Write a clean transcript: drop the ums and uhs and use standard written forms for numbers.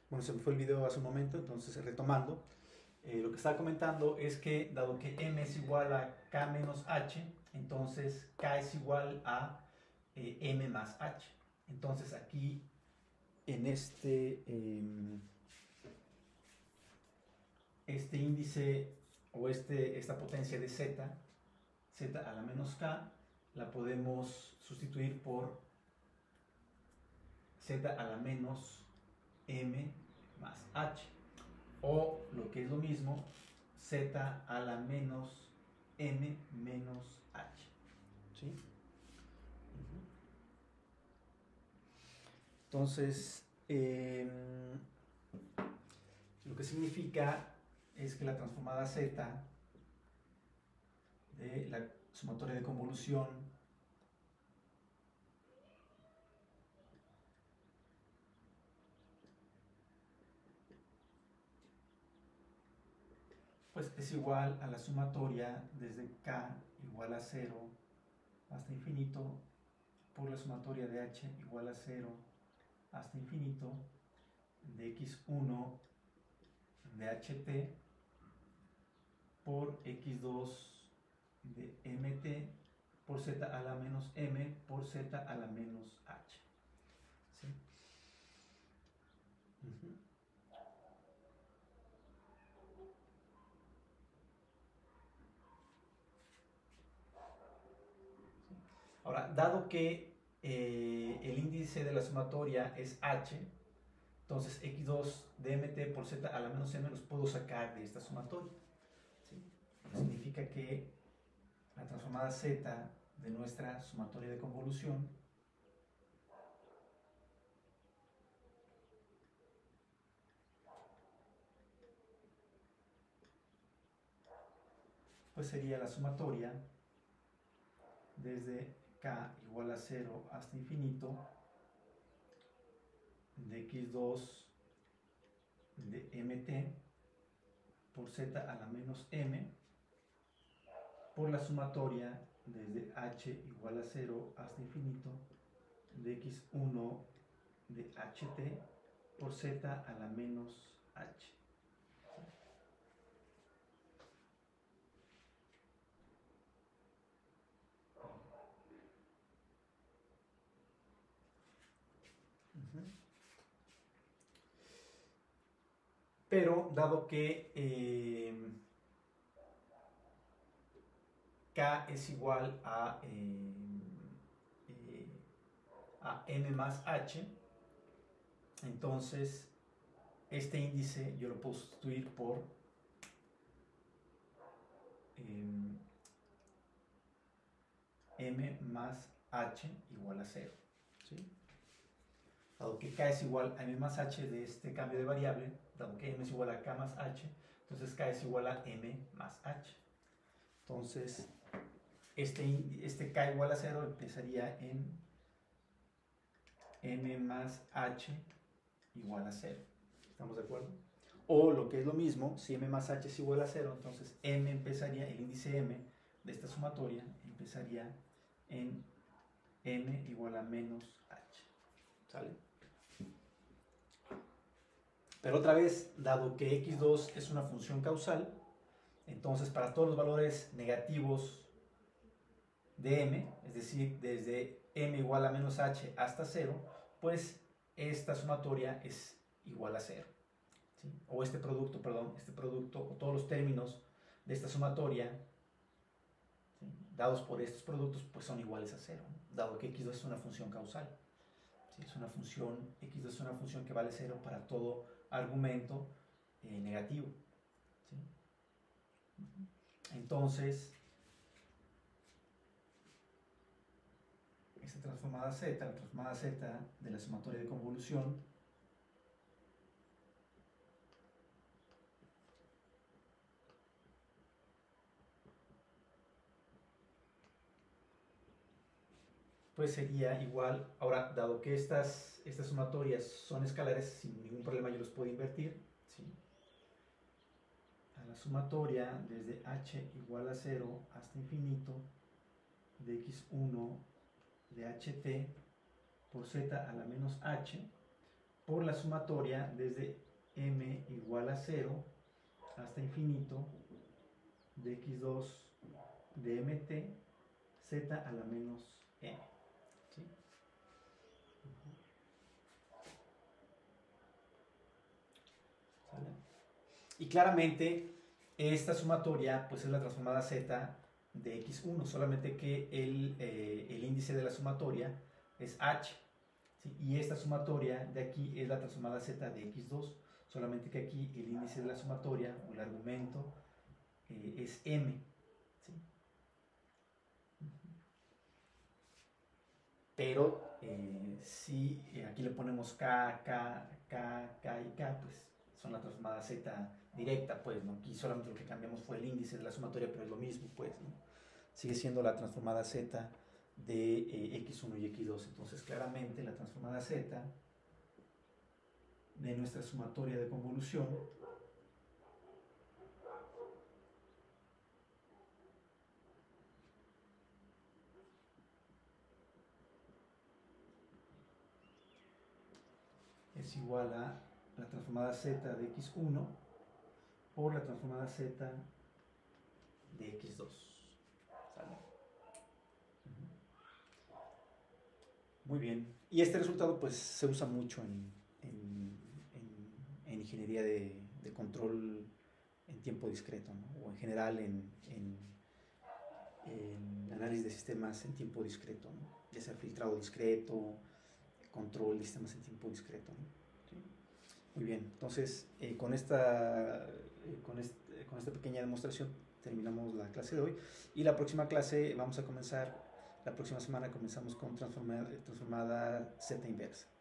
Bueno, se me fue el video hace un momento, entonces retomando. Lo que estaba comentando es que dado que m es igual a k menos h, entonces k es igual a m más h. Entonces aquí en este índice o esta potencia de z, z a la menos k, la podemos sustituir por z a la menos m más h. O lo que es lo mismo, z a la menos m menos h. ¿Sí? Entonces, lo que significa es que la transformada z de la sumatoria de convolución pues es igual a la sumatoria desde k igual a 0 hasta infinito por la sumatoria de h igual a 0 hasta infinito de x1 de ht por x2 de mt por z a la menos m por z a la menos h. ¿Sí? Ahora, dado que el índice de la sumatoria es h, entonces x2 de mt por z a la menos m los puedo sacar de esta sumatoria. ¿Sí? Significa que la transformada z de nuestra sumatoria de convolución pues sería la sumatoria desde k igual a 0 hasta infinito de x2 de mt por z a la menos m por la sumatoria desde h igual a 0 hasta infinito de x1 de ht por z a la menos h. Pero dado que k es igual a m más h, entonces este índice yo lo puedo sustituir por m más h igual a 0. ¿Sí? Dado que k es igual a m más h de este cambio de variable, dado que m es igual a k más h, entonces k es igual a m más h. Entonces, este k igual a 0 empezaría en m más h igual a 0. ¿Estamos de acuerdo? O lo que es lo mismo, si m más h es igual a 0, entonces m empezaría, el índice m de esta sumatoria empezaría en m igual a menos h. ¿Sale? Pero otra vez, dado que x2 es una función causal, entonces para todos los valores negativos de m, es decir, desde m igual a menos h hasta 0, pues esta sumatoria es igual a 0. ¿Sí? O este producto, o todos los términos de esta sumatoria, ¿sí?, dados por estos productos, pues son iguales a 0, ¿no? Dado que x2 es una función causal. ¿Sí? Es una función, x2 es una función que vale 0 para todo argumento negativo. ¿Sí? Entonces, esta transformada z, la transformada z de la sumatoria de convolución, pues sería igual, ahora, dado que estas sumatorias son escalares, sin ningún problema yo los puedo invertir, ¿sí?, a la sumatoria desde h igual a 0 hasta infinito de x1 de ht por z a la menos h por la sumatoria desde m igual a 0 hasta infinito de x2 de mt z a la menos m. ¿Sí? ¿Sale? Y claramente esta sumatoria pues es la transformada z de x1, solamente que el índice de la sumatoria es h, ¿sí? Y esta sumatoria de aquí es la transformada z de x2, solamente que aquí el índice de la sumatoria o el argumento es m, ¿sí? Pero si aquí le ponemos k, k, k, k y k, pues son la transformada z directa, pues, ¿no? Aquí solamente lo que cambiamos fue el índice de la sumatoria, pero es lo mismo, pues, ¿no? Sigue siendo la transformada z de x1 y x2. Entonces, claramente la transformada z de nuestra sumatoria de convolución es igual a la transformada z de x1 por la transformada z de x2. ¿Sale? Muy bien. Y este resultado pues se usa mucho en ingeniería de control en tiempo discreto, ¿no? O en general en análisis de sistemas en tiempo discreto, ¿no? Ya sea filtrado discreto, control de sistemas en tiempo discreto, ¿no? ¿Sí? Muy bien, entonces con esta pequeña demostración terminamos la clase de hoy, y la próxima clase vamos a comenzar, la próxima semana comenzamos con transformada z inversa.